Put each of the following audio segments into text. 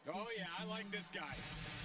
Oh, yeah, I like this guy.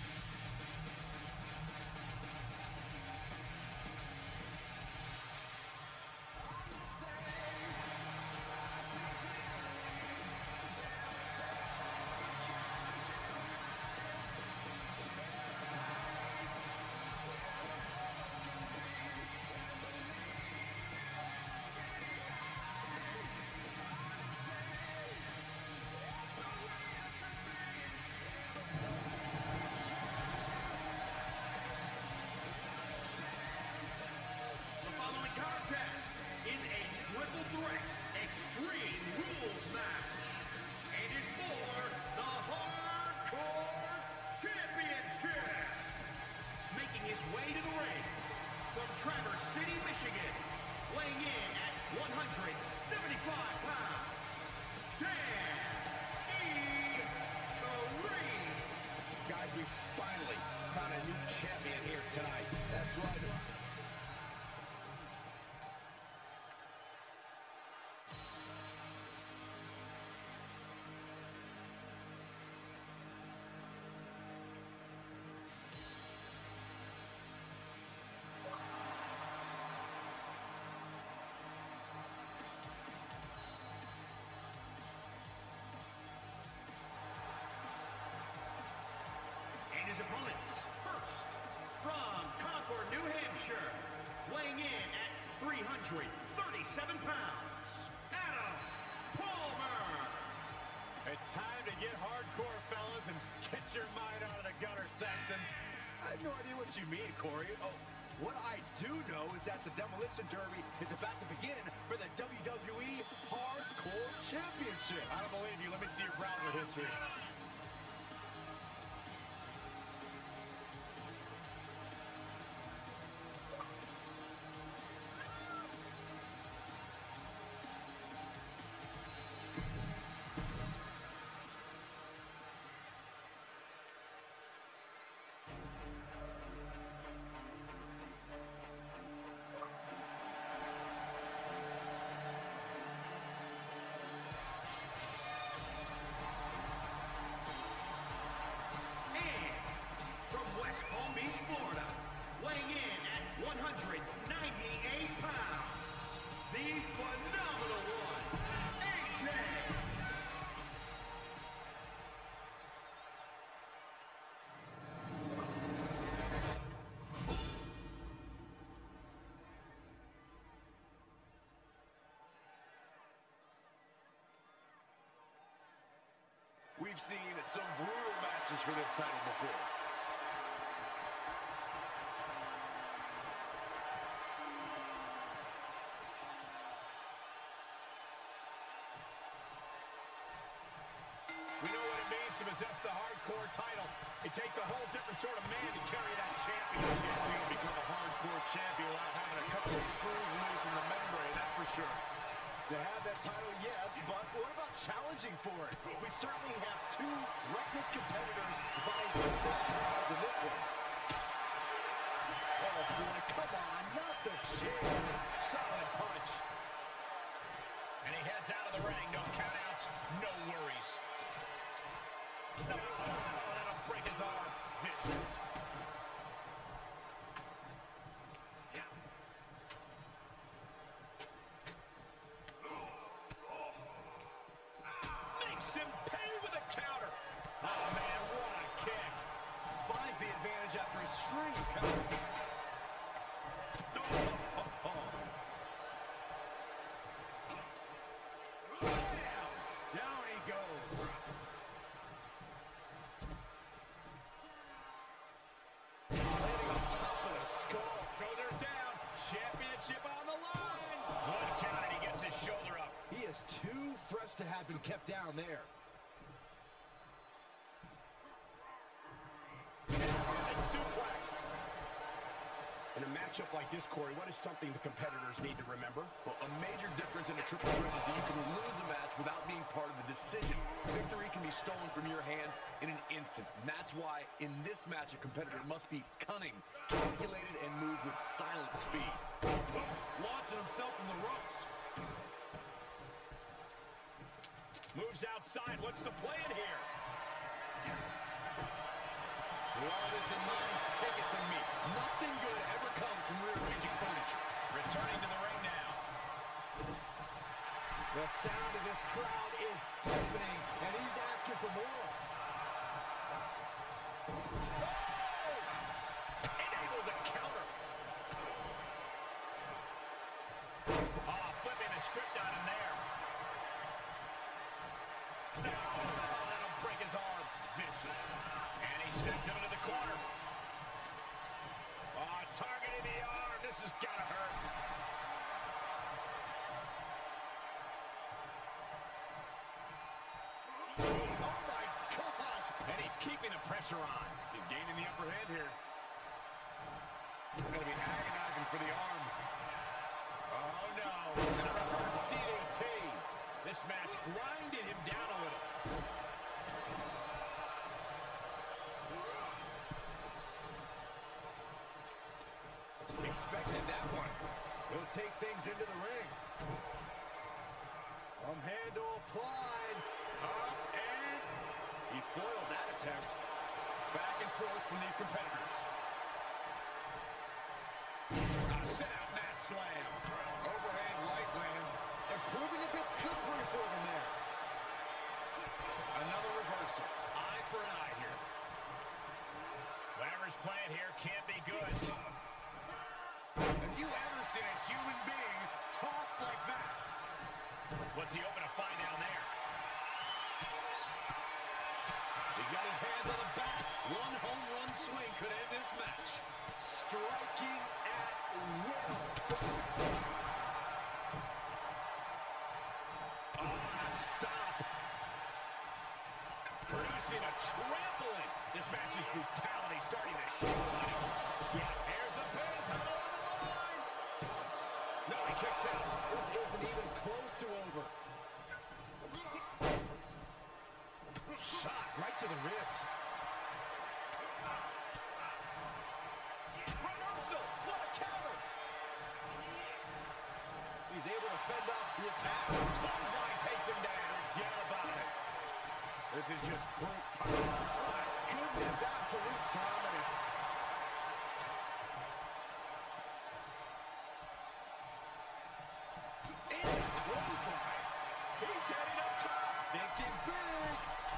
Is a triple threat Extreme Rules match and is for the Hardcore Championship. Making his way to the ring from Traverse City, Michigan, weighing in at 175 pounds, Dan E-Kareem. Guys, we finally found a new champion here tonight. That's right. His opponents, first, from Concord, New Hampshire, weighing in at 337 pounds, Adam Palmer. It's time to get hardcore, fellas, and get your mind out of the gutter, Saxton. I have no idea what you mean, Corey. Oh, what I do know is that the Demolition Derby is about to begin for the WWE Hardcore Championship. I don't believe you. Let me see your browser history. Florida, weighing in at 198 pounds, the phenomenal one, AJ. We've seen some brutal matches for this title before. To possess the hardcore title. It takes a whole different sort of man to carry that championship. You can become a hardcore champion without having a couple of screws loose in the membrane, that's for sure. To have that title, yes, but what about challenging for it? We certainly have two reckless competitors vying for the same prize in this one. Oh boy, come on, not the chin. Solid punch. And he heads out of the ring, no countouts, no worries. No, that'll break his arm. Vicious. Yeah. Makes him pay with a counter. Oh, man, what a kick. Finds the advantage after a string of counters. Bam! Down he goes. Shoulders down, championship on the line. One count and he gets his shoulder up. He is too fresh to have been kept down there. And suplex. In a matchup like this, Corey, what is something the competitors need to remember? Well, a major difference in a triple threat is that you can lose a match without being part of the decision. Victory can be stolen from your hands in an instant. And that's why, in this match, a competitor must be cunning, calculated, and move with silent speed. Launching himself from the ropes. Moves outside. What's the plan here? With all this in mind, take it from me. Nothing good ever comes from rearranging furniture. Returning to the ring now. The sound of this crowd is deafening, and he's asking for more. Oh! Enabled to counter. Oh, flipping the script on him there. Oh, that'll break his arm. Vicious. And he sends him into the corner. Oh, targeting the arm. This has got to hurt. Oh, my gosh. And he's keeping the pressure on. He's gaining the upper hand here. Going to be agonizing for the arm. Oh, no. And a reverse DDT. This match grinded him down a little. Expected that one. He'll take things into the ring. Handle applied. Up and he foiled that attempt. Back and forth from these competitors. A set-out mat slam. Overhand right lands. And proving a bit slippery for them there. Another reversal. Eye for an eye here. Whatever's playing here can't be good. Have you ever seen a human being tossed like that? What's he open to find down there? He's got his hands on the bat. One home run swing could end this match. Striking at will. Stop. Producing a trampling. This match's brutality starting to show. Yeah, here's the pin. Title on the line. No, he kicks out. This isn't even close to over. Shot right to the ribs. Reversal. What a counter. He's able to fend off the attack. Clothesline takes him down. Forget about it. This is just brute power. Oh, my goodness. Absolute dominance. And clothesline. He's heading up top. Thinking big.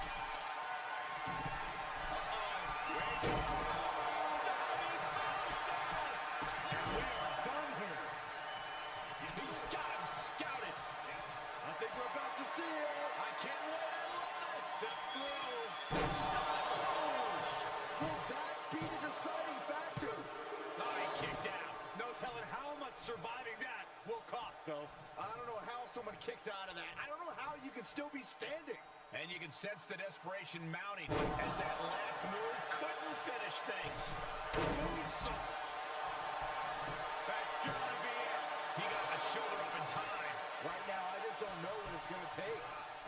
See it. I can't wait. I love this. Step through. Stop. Will that be the deciding factor? Oh, he kicked out. No telling how much surviving that will cost, though. I don't know how someone kicks out of that. I don't know how you can still be standing. And you can sense the desperation mounting as that last move couldn't finish things. Moonsault. That's gotta be it. He got the shoulder up in time. Right now, I just don't know what it's going to take.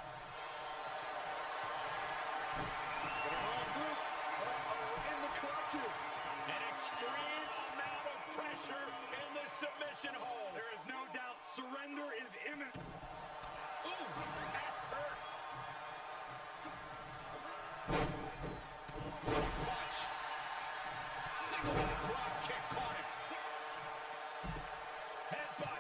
In the clutches. An extreme amount of pressure in the submission hold. There is no doubt surrender is imminent. Ooh, that hurt. Punch. Single leg drop kick caught him. Headbutt.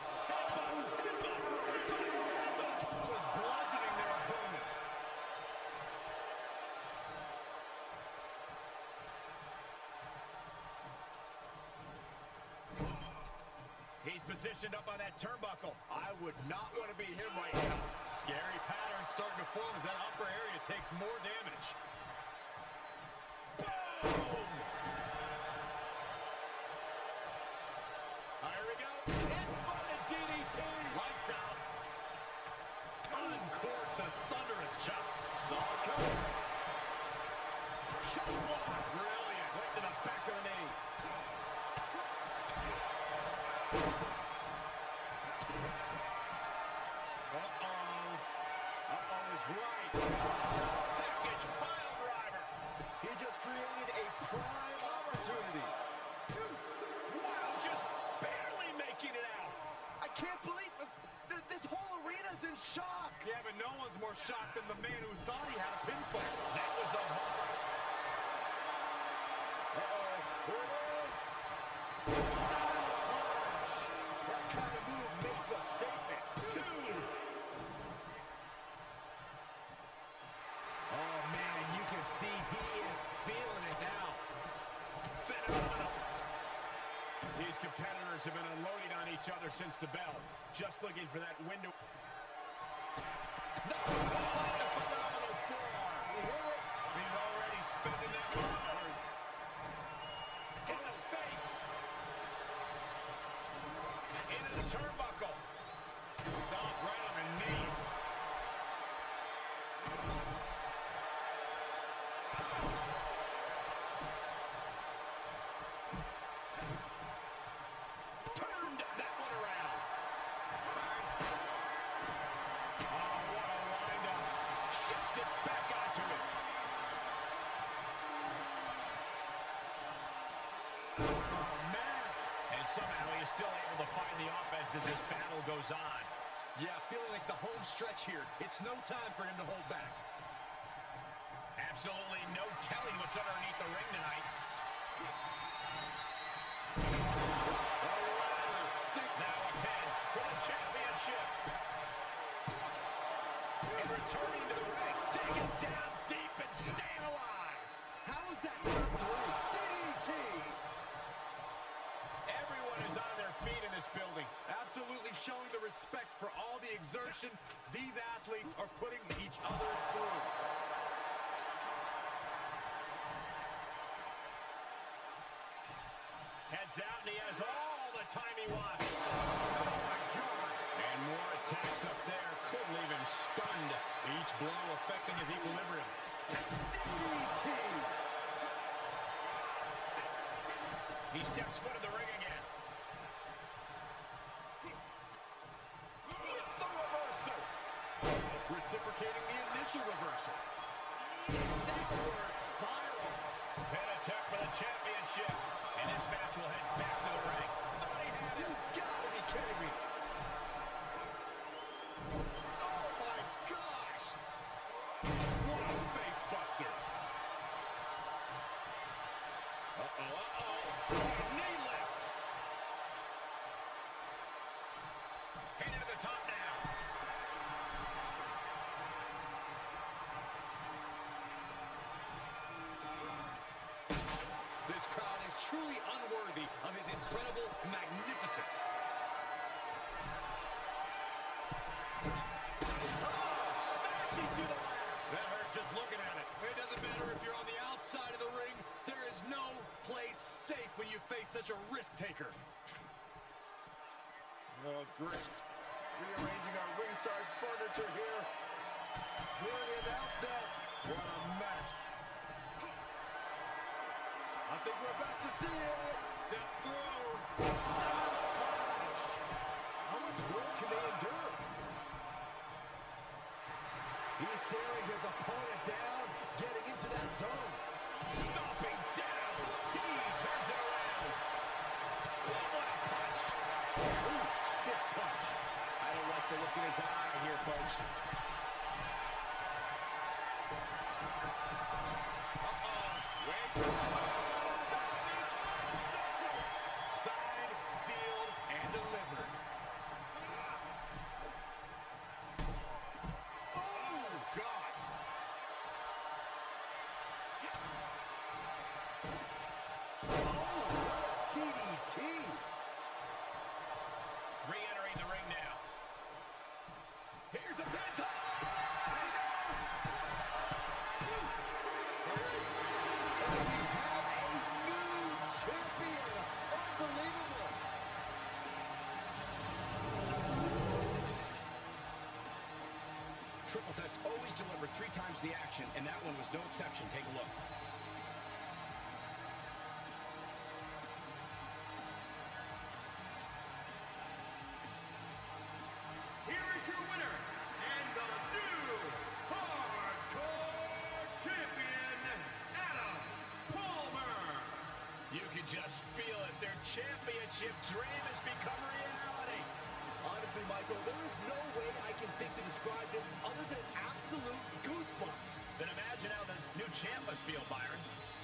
He's positioned up on that turnbuckle. I would not want to be him right now. Scary pattern starting to form as that upper area takes more damage. Boom! Here we go. Inverted DDT. Lights out. Uncorks a thunderous chop. Saw it coming. Chop block. Brilliant. Went to the back of the knee. Right. Package pile driver. He just created a prime opportunity. Wow, just barely making it out. I can't believe this whole arena's in shock. Yeah, but no one's more shocked than the man who thought he had a pinfall. That was the hard Uh-oh, here it is. Styles clash. That kind of move makes a statement. 2. Oh, man, you can see he is feeling it now. Phenomenal. These competitors have been unloading on each other since the bell. Just looking for that window. No, a phenomenal forearm. He hit it. He's already spending that dollars. In the face. Into the turnbuckle. Stomp right on the knee. Turned that one around. Oh, what a wind-up. Shifts it back onto it. Oh, man. And somehow he is still able to find the offense as this battle goes on. Yeah, feeling like the home stretch here. It's no time for him to hold back. Absolutely no telling what's underneath the ring tonight. Now a pin for the championship. And returning to the ring, digging down deep and staying alive. How is that not through? DDT! Everyone is on their feet in this building. Absolutely showing the respect for all the exertion these athletes are putting each other through. Heads out, and he has all the time he wants. Oh, my God. And more attacks up there could leave him stunned. Each blow affecting his equilibrium. DDT! He steps foot in the ring again. With the reversal. Reciprocating the initial reversal. Downward spiral. And attack for the championship. And this match will head back to the ring. Thought he had it. You gotta be kidding me. Oh my gosh. What a face buster. Knee lift. Heading to the top now. This crowd is truly unworthy of his incredible magnificence. Oh, smashing through the ladder. That hurt just looking at it. It doesn't matter if you're on the outside of the ring. There is no place safe when you face such a risk taker. Oh, great. Rearranging our ringside furniture here. Here at the announce desk. What a mess. I think we're about to see it. Step through. Stop clash. How much work can they endure? He's staring his opponent down, getting into that zone. Stomping down. He turns it around. What a punch. Ooh, stiff punch. I don't like the look in his eye here, folks. Wait. Signed, sealed, and delivered. Oh, God. Oh, DDT. Re-entering the ring now. Here's the pin. Triple Threat's always delivered 3 times the action, and that one was no exception. Take a look. Here is your winner, and the new Hardcore Champion, Adam Palmer. You can just feel it. Their championship dream has become reality. Honestly, Michael, there is no way I can think to describe this other than absolute goosebumps. Then imagine how the new champ must feel, Byron.